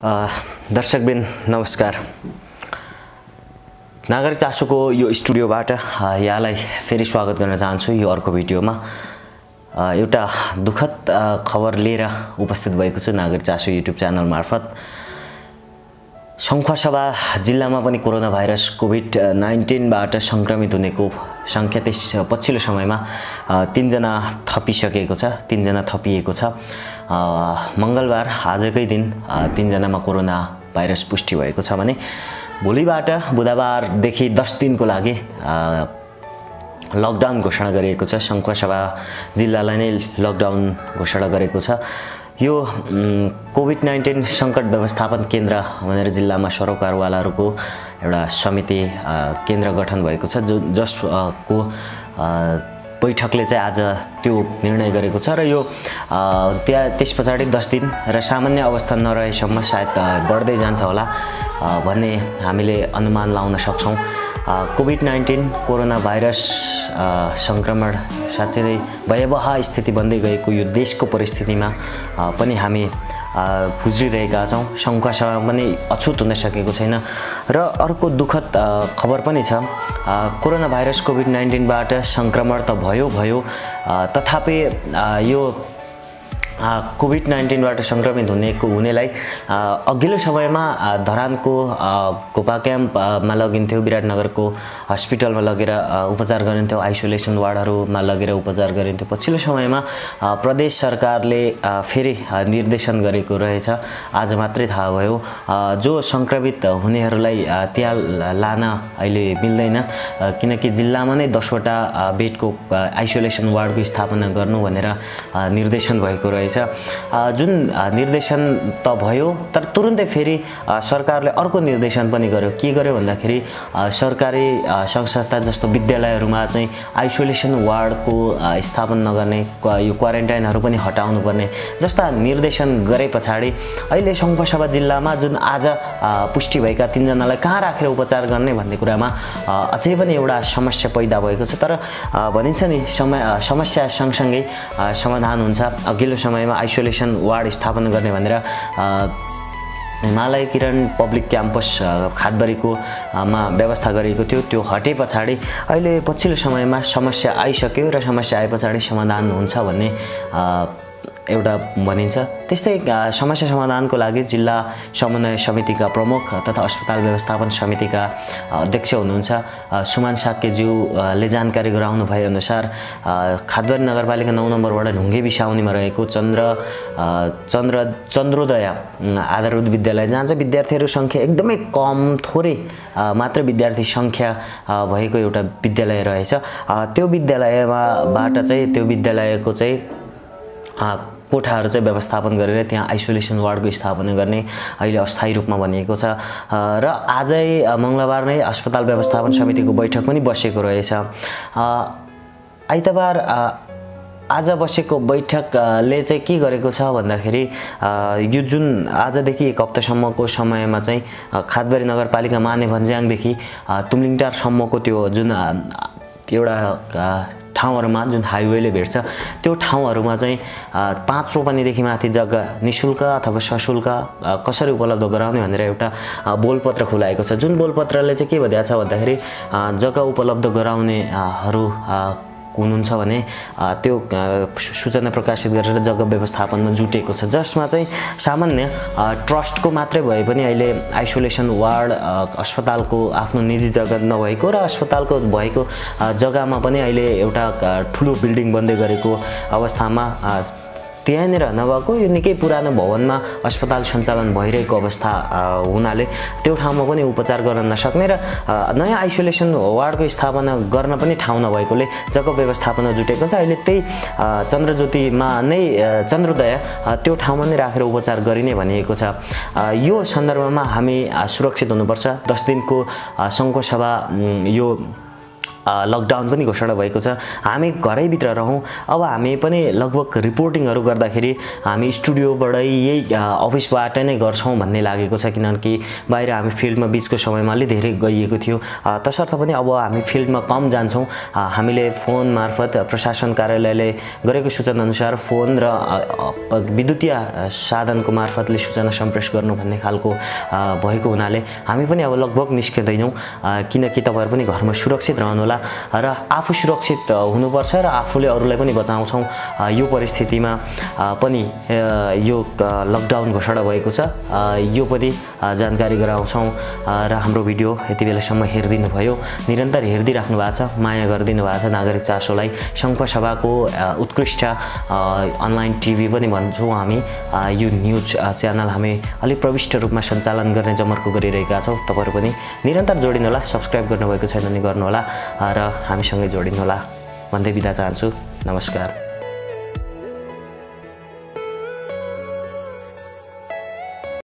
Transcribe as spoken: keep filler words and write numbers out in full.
दर्शकबिन नमस्कार। नागरिक चासोको यो स्टुडियोबाट यहाँलाई फेरि स्वागत गर्न चाहन्छु। यो अर्को भिडियोमा एउटा दुःखद खबर लिएर उपस्थित भएको छु नागरिक चासो युट्युब च्यानल मार्फत। शंखुवासभा जिल्लामा पनि कोरोना भाइरस कोभिड नाइन्टीन बाट संक्रमित हुनेको संख्या त्यस पछिल्लो समयमा तीन जना थपिसकेको छ तीन जना थपिएको छ। मंगलबार आजकै दिन तीन जनामा कोरोना भाइरस पुष्टि भएको छ भने भोलिबाट बुधबारदेखि दस दिनको लागि लकडाउन घोषणा गरिएको छ। शंखुवासभा जिल्लालाई नै लकडाउन घोषणा गरेको छ। यो कोभिड नाइन्टीन संकट व्यवस्थापन केन्द्र भनेर जिल्लामा सरोकारवालाहरूको एउटा समिति केन्द्र गठन भएको छ, जो जसको बैठकले चाहिँ आज त्यो निर्णय गरेको छ। र यो त्यहाँ त्यस पछाडि दस दिन र सामान्य अवस्था नरहेसम्म सायद बढ्दै जान्छ होला भन्ने हामीले अनुमान लाउन सक्छौं। कोभिड नाइन्टीन कोरोना भाइरस संक्रमण साँच्चै नै भयावह स्थिति बन्दै गएको यो देशको परिस्थितिमा पनि हामी गुज्रिरहेका छौं। शंखुवासभा पनि अछुत हुन सकेको छैन। र अर्को दुःखद खबर पनि छ। कोरोना भाइरस कोभिड नाइन्टीन बाट संक्रमण त भयो भयो तथापि यो कोभिड नाइन्टीन बाट संक्रमित हुनेको हुनेलाई अघिल्लो समयमा धरानको गोपा क्याम्पमा लगिन्थ्यो, विराटनगरको हस्पिटलमा लगेर उपचार गरिन्थ्यो, आइसोलेसन वार्डहरुमा लगेर उपचार गरिन्थ्यो। पछिल्लो समयमा प्रदेश सरकारले फेरि निर्देशन गरेको रहेछ। आज मात्रै थाहा भयो जो संक्रमित हुनेहरूलाई त्यहाँ लान अहिले मिल्दैन, किनकि जिल्लामा नै दस वटा बेडको आइसोलेसन वार्डको स्थापना गर्नु भनेर निर्देशन भएको रहेछ। जुन निर्देशन त भयो तर तुरुन्तै फेरि सरकारले अर्को निर्देशन पनि गर्यो। के गर्यो भन्दाखेरि सरकारी संघ संस्था जस्तो विद्यालयहरुमा चाहिँ आइसोलेसन वार्डको स्थापना नगर्ने, यो क्वारेन्टाइनहरु पनि हटाउनु पर्ने जस्ता निर्देशन गरे पछाडी अहिले शंखुवासभा जिल्लामा जुन आज पुष्टि भएका तीन जनालाई कहाँ राखेर उपचार गर्ने भन्ने कुरामा अझै पनि एउटा समस्या पैदा भएको छ। तर भनिन्छ नि समस्या सँगसँगै समाधान हुन्छ। अघिल्लो समयमा आइसोलेसन वार्ड स्थापना गर्ने भनेर हिमालय किरण पब्लिक क्याम्पस खादबरीको मा व्यवस्था गरेको थियो। त्यो हटे पछाडी अहिले पछिल्लो समयमा समस्या आइसक्यो र समस्या आए पछाडी समाधान हुन्छ भन्ने एउटा भनिन्छ। त्यस्तै समस्या समाधानको लागि जिल्ला समन्वय समितिका प्रमुख तथा अस्पताल व्यवस्थापन समितिका अध्यक्ष हुनुहुन्छ सुमान साक्यज्यूले जानकारी गराउनु भए अनुसार खादबरी नगरपालिका नौ नम्बरबाट ढुङ्गे बिसाउनीमा रहेको चन्द्र चन्द्र चन्द्रोदय आधारभूत विद्यालय, जहाँ चाहिँ विद्यार्थीहरु संख्या एकदमै कम थोरै मात्र विद्यार्थी संख्या भएको एउटा विद्यालय रहेछ। त्यो विद्यालयमा बाट चाहिँ त्यो विद्यालयको चाहिँ कोठाहरु चाहिँ व्यवस्थापन गरेर त्यहाँ आइसोलेसन वार्डको स्थापना गर्ने अहिले अस्थायी रूपमा भनिएको छ। र आजै मंगलबार नै अस्पताल व्यवस्थापन समितिको बैठक पनि बसेको रहेछ। आइतबार आज बसेको बैठकले चाहिँ के गरेको छ भन्दाखेरि यो जुन आजदेखि एक हप्तासम्मको समयमा चाहिँ खादबरी नगरपालिका माने भन्ज्याङदेखि तुमलिङटार सम्मको त्यो जुन एउटा ठाउँहरुमा जुन हाइवेले भेट्छ त्यो ठाउँहरुमा चाहिँ पाँच रोपनीदेखि माथि जग्गा निशुल्क अथवा सशुल्क कसरी उपलब्ध गराउने भनेर एउटा बोलपत्र खुलाएको छ। जुन बोलपत्रले चाहिँ के भनिएको छ भन्दाखेरि जग्गा उपलब्ध गराउनेहरु हुनुहुन्छ भने त्यो सूचना प्रकाशित गरेर जग्गा व्यवस्थापनमा जुटेको छ, जसमा चाहिँ सामान्य ट्रस्टको मात्रै भए पनि अहिले आइसोलेसन वार्ड अस्पतालको आफ्नो निजी जग्गा नभएको र अस्पतालको भएको जग्गामा पनि अहिले एउटा ठुलो बिल्डिङ बन्दै गरेको अवस्थामा त्यहाँनेर नभएको यो निकै पुरानो भवनमा अस्पताल सञ्चालन भइरहेको अवस्था हुनाले त्यो ठाउँमा पनि उपचार गर्न नसक्ने र नयाँ आइसोलेसन वार्डको स्थापना गर्न पनि ठाउँ नभएकोले जग्गा व्यवस्थापनमा जुटेको छ। अहिले त्यही चन्द्रज्योतिमा नै चन्द्रोदय त्यो ठाउँमा नै राखेर उपचार गरिने भनिएको छ। यो सन्दर्भमा हामी सुरक्षित हुनुपर्छ। दस दिनको शंखुवासभा यो लकडाउन पनि घोषणा भएको छ। हामी घरैभित्र रहौँ। अब हामी पनि लगभग रिपोर्टिङहरू गर्दाखेरि हामी स्टुडियोबाटै यही अफिसबाट नै गर्छौँ भन्ने लागेको छ, किनकि बाहिर हामी फिल्डमा बिचको समयमा अलि धेरै गइएको थियो। तसर्थ पनि अब हामी फिल्डमा कम जान्छौँ। हामीले फोन मार्फत प्रशासन कार्यालयले गरेको सूचना अनुसार फोन र विद्युतीय साधनको मार्फतले सूचना सम्प्रेषण गर्नु भन्ने खालको भएको हुनाले हामी पनि अब लगभग निस्किँदैनौँ, किनकि तपाईहरु पनि घरमा सुरक्षित रहनुहोला र आफू सुरक्षित हुनुपर्छ र आफूले अरूलाई पनि बचाउँछौँ। यो परिस्थितिमा पनि यो लकडाउन घोषणा भएको छ, यो पनि जानकारी गराउँछौँ र हाम्रो भिडियो यति बेलासम्म हेरिदिनु भयो, निरन्तर हेर्दै राख्नु भएको छ, माया गरिदिनु भएको छ नागरिक चासोलाई। सङ्खुवासभाको उत्कृष्ट अनलाइन टिभी पनि भन्छौँ हामी। यो न्युज च्यानल हामी अलि प्रविष्ट रूपमा सञ्चालन गर्ने जमर्को गरिरहेका छौँ। तपाईहरु पनि निरन्तर जोडिनुहोला, सब्स्क्राइब गर्नुभएको छैन भने गर्नुहोला र हामीसँगै जोडिनुहोला भन्दै बिदा चाहन्छु। नमस्कार।